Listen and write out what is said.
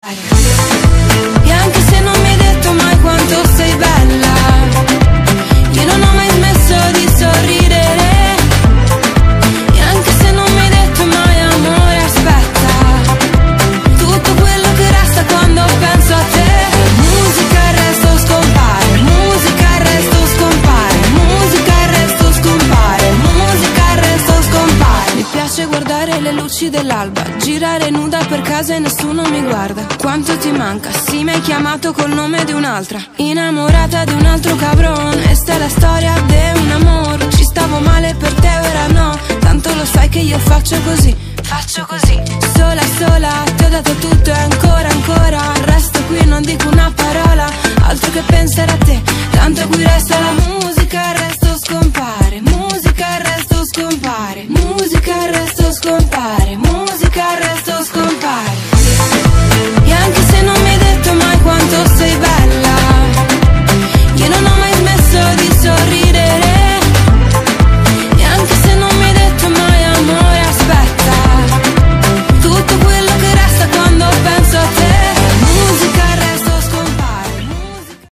E anche se non mi hai detto mai quanto sei bella, io non ho mai smesso di sorridere. E anche se non mi hai detto mai amore, aspetta, tutto quello che resta quando penso a te. Musica e il resto scompare, musica e il resto scompare, musica e il resto scompare, musica e il resto scompare. Mi piace guardare le luci dell'alba, girare nuda per casa e nessuno mi guarda. Quanto ti manca? Sì, mi hai chiamato col nome di un'altra, innamorata di un altro cabron. E sta è la storia di un amore. Ci stavo male per te, ora no, tanto lo sai che io faccio così, faccio così. Sola, sola, ti ho dato tutto e ancora, ancora resto qui, non dico una parola, altro che pensare a te, tanto qui resta la musica.